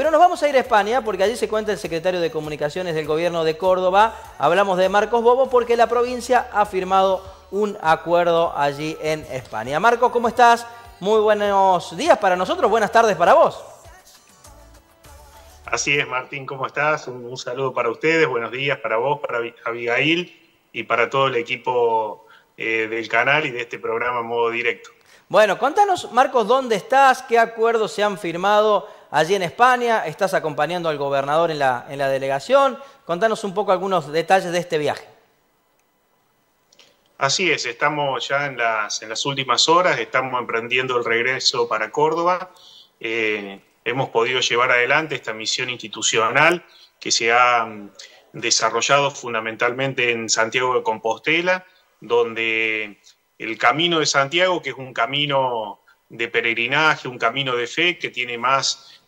Pero nos vamos a ir a España porque allí se cuenta el secretario de Comunicaciones del Gobierno de Córdoba. Hablamos de Marcos Bobo porque la provincia ha firmado un acuerdo allí en España. Marcos, ¿cómo estás? Muy buenos días para nosotros, buenas tardes para vos. Así es, Martín, ¿cómo estás? Un saludo para ustedes, buenos días para vos, para Abigail y para todo el equipo del canal y de este programa Modo Directo. Bueno, contanos, Marcos, ¿dónde estás? ¿Qué acuerdos se han firmado allí en España? ¿Estás acompañando al gobernador en la delegación? Contanos un poco algunos detalles de este viaje. Así es, estamos ya en las últimas horas, estamos emprendiendo el regreso para Córdoba. Hemos podido llevar adelante esta misión institucional que se ha desarrollado fundamentalmente en Santiago de Compostela, donde el Camino de Santiago, que es un camino de peregrinaje, un camino de fe, que tiene más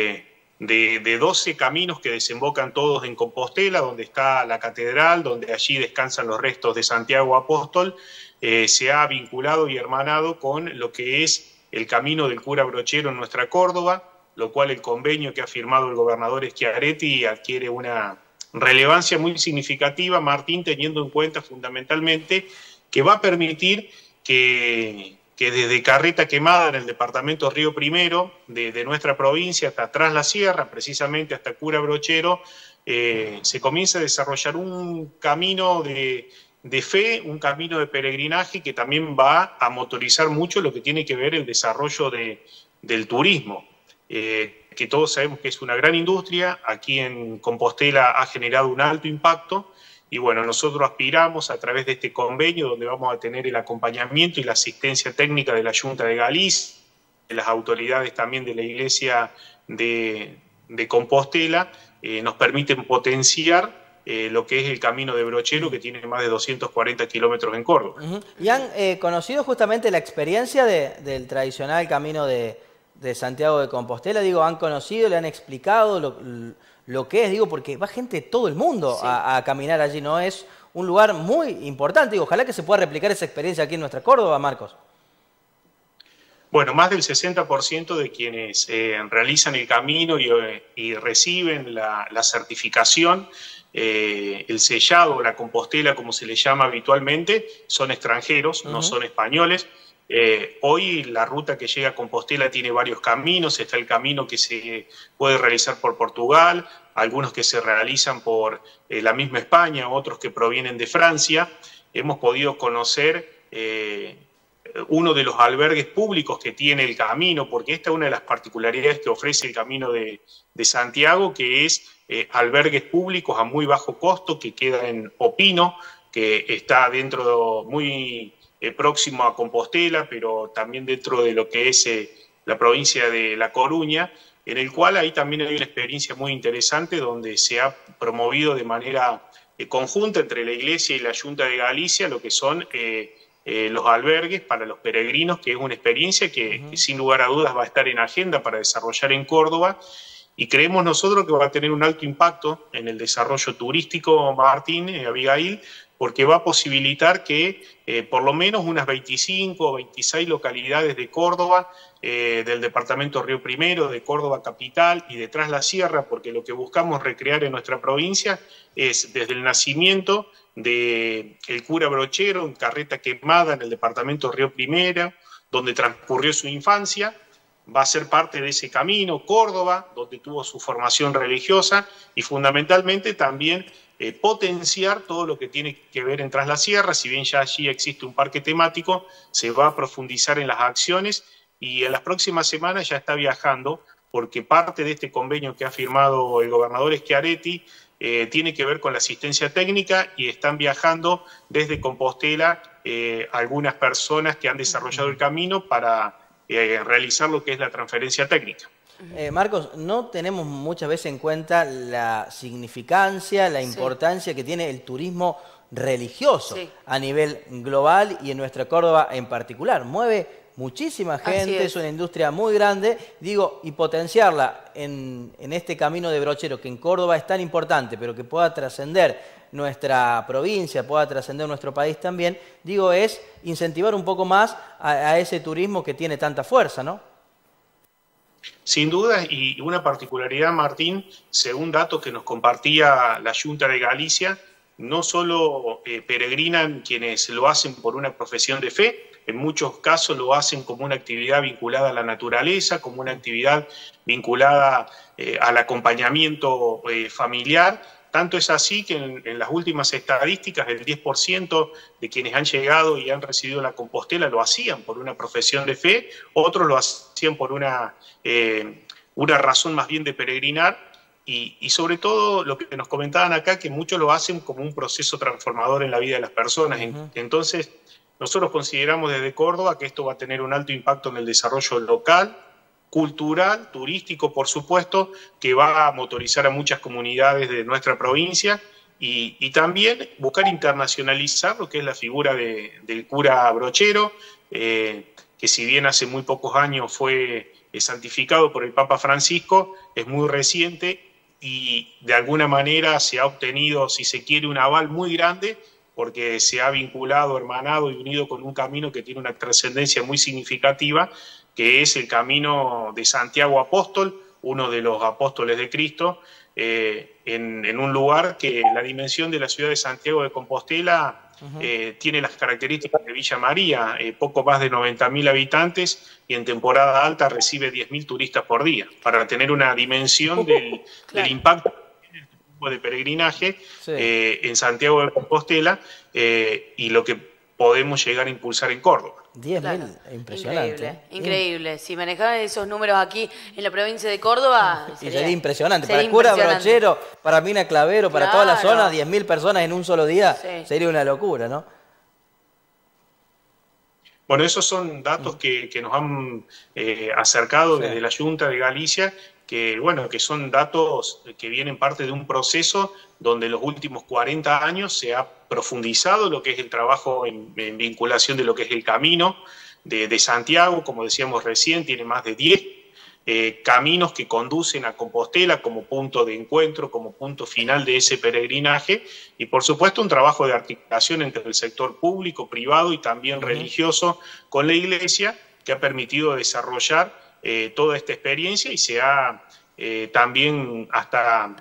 de 12 caminos que desembocan todos en Compostela, donde está la catedral, donde allí descansan los restos de Santiago Apóstol, se ha vinculado y hermanado con lo que es el camino del cura Brochero en nuestra Córdoba, lo cual el convenio que ha firmado el gobernador Schiaretti adquiere una relevancia muy significativa, Martín, teniendo en cuenta fundamentalmente que va a permitir que desde Carreta Quemada, en el departamento Río Primero, de nuestra provincia hasta atrás la sierra, precisamente hasta Cura Brochero, se comience a desarrollar un camino de fe, un camino de peregrinaje que también va a motorizar mucho lo que tiene que ver el desarrollo del turismo. Que todos sabemos que es una gran industria, aquí en Compostela ha generado un alto impacto y bueno, nosotros aspiramos a través de este convenio donde vamos a tener el acompañamiento y la asistencia técnica de la Junta de Galicia, de las autoridades también de la Iglesia de Compostela, nos permiten potenciar lo que es el Camino de Brochero, que tiene más de 240 kilómetros en Córdoba. ¿Y han conocido justamente la experiencia del tradicional Camino de Santiago de Compostela? Digo, ¿han conocido, le han explicado lo que es? Digo, porque va gente de todo el mundo a caminar allí, ¿no? Es un lugar muy importante. Digo, ojalá que se pueda replicar esa experiencia aquí en nuestra Córdoba, Marcos. Bueno, más del 60% de quienes realizan el camino y reciben la certificación, el sellado, la Compostela, como se le llama habitualmente, son extranjeros, no son españoles. Hoy la ruta que llega a Compostela tiene varios caminos, está el camino que se puede realizar por Portugal, algunos que se realizan por la misma España, otros que provienen de Francia. Hemos podido conocer uno de los albergues públicos que tiene el camino, porque esta es una de las particularidades que ofrece el Camino de Santiago, que es albergues públicos a muy bajo costo, que queda en Opino, que está dentro muy próximo a Compostela, pero también dentro de lo que es la provincia de La Coruña, en el cual ahí también hay una experiencia muy interesante donde se ha promovido de manera conjunta entre la Iglesia y la Junta de Galicia lo que son los albergues para los peregrinos, que es una experiencia que sin lugar a dudas va a estar en agenda para desarrollar en Córdoba, y creemos nosotros que va a tener un alto impacto en el desarrollo turístico, Martín, Abigail, porque va a posibilitar que por lo menos unas 25 o 26 localidades de Córdoba, del departamento Río Primero, de Córdoba capital y de Tras la Sierra, porque lo que buscamos recrear en nuestra provincia es desde el nacimiento del cura Brochero, en Carreta Quemada, en el departamento Río Primero, donde transcurrió su infancia. Va a ser parte de ese camino, Córdoba, donde tuvo su formación religiosa, y fundamentalmente también potenciar todo lo que tiene que ver en Tras la Sierra. Si bien ya allí existe un parque temático, se va a profundizar en las acciones y en las próximas semanas ya está viajando, porque parte de este convenio que ha firmado el gobernador Schiaretti tiene que ver con la asistencia técnica, y están viajando desde Compostela algunas personas que han desarrollado el camino para realizar lo que es la transferencia técnica. Marcos, no tenemos muchas veces en cuenta la significancia, la importancia que tiene el turismo religioso a nivel global y en nuestra Córdoba en particular. Mueve muchísima gente, es una industria muy grande, digo, y potenciarla en este camino de Brochero, que en Córdoba es tan importante, pero que pueda trascender nuestra provincia, pueda trascender nuestro país también, digo, es incentivar un poco más a ese turismo que tiene tanta fuerza, ¿no? Sin duda, y una particularidad, Martín, según datos que nos compartía la Junta de Galicia, no solo peregrinan quienes lo hacen por una profesión de fe, en muchos casos lo hacen como una actividad vinculada a la naturaleza, como una actividad vinculada al acompañamiento familiar. Tanto es así que en las últimas estadísticas el 10% de quienes han llegado y han recibido la Compostela lo hacían por una profesión de fe, otros lo hacían por una razón más bien de peregrinar. Y sobre todo lo que nos comentaban acá, que muchos lo hacen como un proceso transformador en la vida de las personas. Entonces, nosotros consideramos desde Córdoba que esto va a tener un alto impacto en el desarrollo local, cultural, turístico, por supuesto, que va a motorizar a muchas comunidades de nuestra provincia y también buscar internacionalizar lo que es la figura del cura brochero, que si bien hace muy pocos años fue santificado por el Papa Francisco, es muy reciente y de alguna manera se ha obtenido, si se quiere, un aval muy grande porque se ha vinculado, hermanado y unido con un camino que tiene una trascendencia muy significativa, que es el camino de Santiago Apóstol, uno de los apóstoles de Cristo, en un lugar que la dimensión de la ciudad de Santiago de Compostela tiene las características de Villa María, poco más de 90.000 habitantes y en temporada alta recibe 10.000 turistas por día, para tener una dimensión del impacto de peregrinaje en Santiago de Compostela y lo que podemos llegar a impulsar en Córdoba. 10.000, impresionante. Increíble. Si manejaran esos números aquí en la provincia de Córdoba, sería impresionante. Para el cura brochero, para Mina Clavero, para toda la zona, 10.000 personas en un solo día, sería una locura, ¿no? Bueno, esos son datos que nos han acercado desde la Junta de Galicia, que son datos que vienen parte de un proceso donde en los últimos 40 años se ha profundizado lo que es el trabajo en vinculación de lo que es el camino de Santiago, como decíamos recién, tiene más de 10 caminos que conducen a Compostela como punto de encuentro, como punto final de ese peregrinaje, y por supuesto un trabajo de articulación entre el sector público, privado y también religioso con la Iglesia, que ha permitido desarrollar toda esta experiencia y se ha también hasta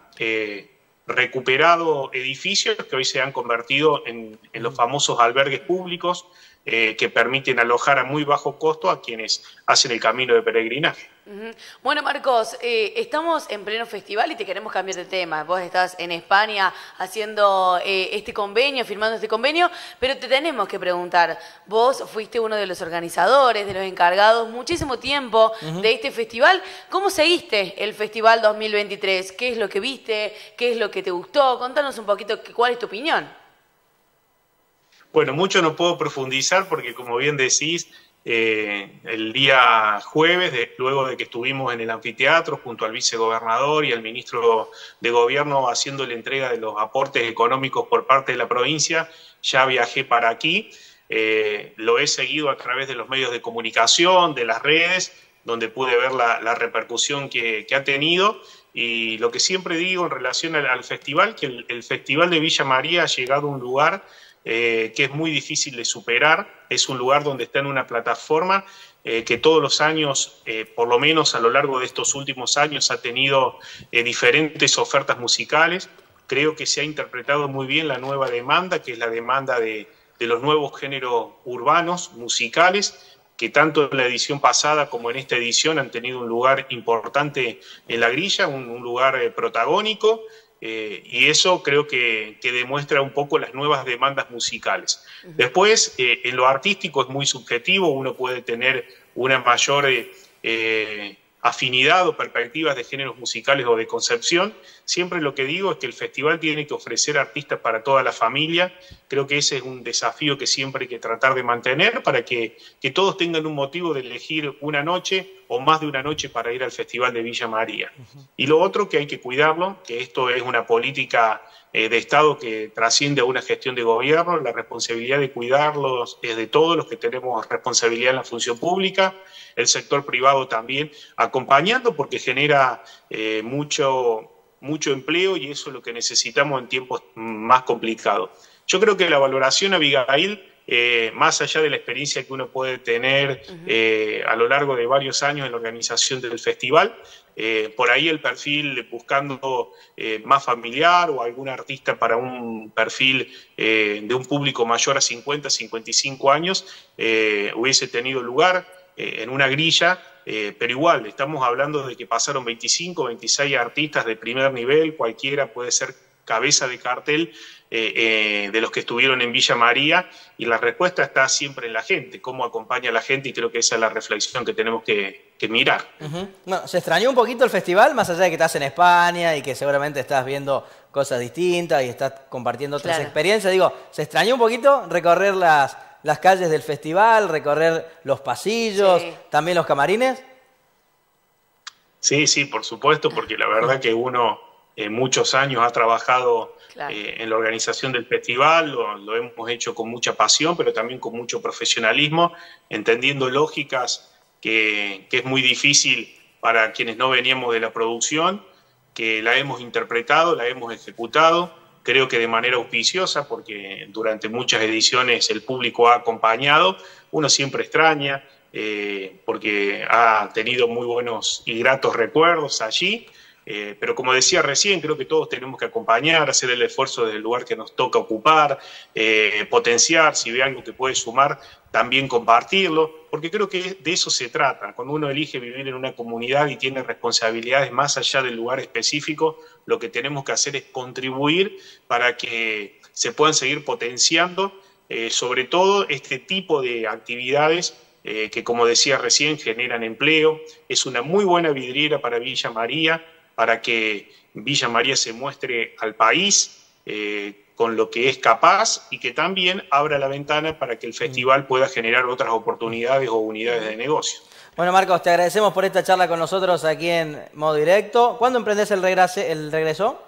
recuperado edificios que hoy se han convertido en los famosos albergues públicos que permiten alojar a muy bajo costo a quienes hacen el camino de peregrinaje. Bueno, Marcos, estamos en pleno festival y te queremos cambiar de tema. Vos estás en España haciendo este convenio, firmando este convenio, pero te tenemos que preguntar, vos fuiste uno de los organizadores, de los encargados muchísimo tiempo de este festival. ¿Cómo seguiste el Festival 2023? ¿Qué es lo que viste? ¿Qué es lo que te gustó? Contanos un poquito cuál es tu opinión. Bueno, mucho no puedo profundizar porque, como bien decís, el día jueves, luego de que estuvimos en el anfiteatro junto al vicegobernador y al ministro de Gobierno haciendo la entrega de los aportes económicos por parte de la provincia, ya viajé para aquí. Lo he seguido a través de los medios de comunicación, de las redes, donde pude ver la repercusión que ha tenido. Y lo que siempre digo en relación al festival, que el Festival de Villa María ha llegado a un lugar que es muy difícil de superar. Es un lugar donde está en una plataforma que todos los años, por lo menos a lo largo de estos últimos años, ha tenido diferentes ofertas musicales. Creo que se ha interpretado muy bien la nueva demanda, que es la demanda de los nuevos géneros urbanos, musicales, que tanto en la edición pasada como en esta edición han tenido un lugar importante en la grilla, un lugar protagónico. Y eso creo que demuestra un poco las nuevas demandas musicales. Después, en lo artístico es muy subjetivo, uno puede tener una mayor afinidad o perspectivas de géneros musicales o de concepción. Siempre lo que digo es que el festival tiene que ofrecer artistas para toda la familia. Creo que ese es un desafío que siempre hay que tratar de mantener para que todos tengan un motivo de elegir una noche o más de una noche para ir al Festival de Villa María. Y lo otro que hay que cuidarlo, que esto es una política de Estado que trasciende a una gestión de gobierno, la responsabilidad de cuidarlos es de todos los que tenemos responsabilidad en la función pública, el sector privado también acompañando porque genera mucho empleo y eso es lo que necesitamos en tiempos más complicados. Yo creo que la valoración, Abigail, más allá de la experiencia que uno puede tener a lo largo de varios años en la organización del festival, por ahí el perfil buscando más familiar o algún artista para un perfil de un público mayor a 50, 55 años, hubiese tenido lugar en una grilla, pero igual, estamos hablando de que pasaron 25, 26 artistas de primer nivel, cualquiera puede ser cabeza de cartel de los que estuvieron en Villa María, y la respuesta está siempre en la gente, cómo acompaña a la gente, y creo que esa es la reflexión que tenemos que mirar. Bueno, ¿se extrañó un poquito el festival, más allá de que estás en España y que seguramente estás viendo cosas distintas y estás compartiendo otras experiencias? Digo, ¿se extrañó un poquito recorrer las calles del festival, recorrer los pasillos, también los camarines? Sí, sí, por supuesto, porque la verdad que uno muchos años ha trabajado en la organización del festival, lo hemos hecho con mucha pasión, pero también con mucho profesionalismo, entendiendo lógicas que es muy difícil para quienes no veníamos de la producción, que la hemos interpretado, la hemos ejecutado, creo que de manera auspiciosa, porque durante muchas ediciones el público ha acompañado, uno siempre extraña, porque ha tenido muy buenos y gratos recuerdos allí, pero como decía recién, creo que todos tenemos que acompañar, hacer el esfuerzo del lugar que nos toca ocupar, potenciar, si ve algo que puede sumar, también compartirlo, porque creo que de eso se trata. Cuando uno elige vivir en una comunidad y tiene responsabilidades más allá del lugar específico, lo que tenemos que hacer es contribuir para que se puedan seguir potenciando, sobre todo este tipo de actividades que, como decía recién, generan empleo. Es una muy buena vidriera para Villa María, para que Villa María se muestre al país con lo que es capaz, y que también abra la ventana para que el festival pueda generar otras oportunidades o unidades de negocio. Bueno, Marcos, te agradecemos por esta charla con nosotros aquí en Modo Directo. ¿Cuándo emprendés el regreso?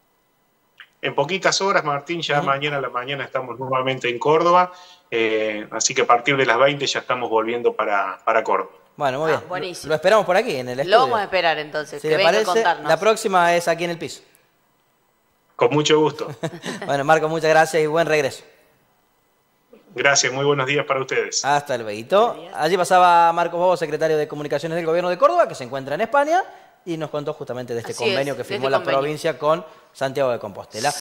En poquitas horas, Martín, ya mañana a la mañana estamos nuevamente en Córdoba, así que a partir de las 20 ya estamos volviendo para Córdoba. Bueno, muy bien. Buenísimo. Lo esperamos por aquí, en el estudio. Lo vamos a esperar entonces, Si que le venga parece, a contarnos. la próxima es aquí en el piso. Con mucho gusto. Bueno, Marcos, muchas gracias y buen regreso. Gracias, muy buenos días para ustedes. Hasta luego. Allí pasaba Marcos Bobo, secretario de Comunicaciones del Gobierno de Córdoba, que se encuentra en España, y nos contó justamente de este convenio que firmó la provincia con Santiago de Compostela.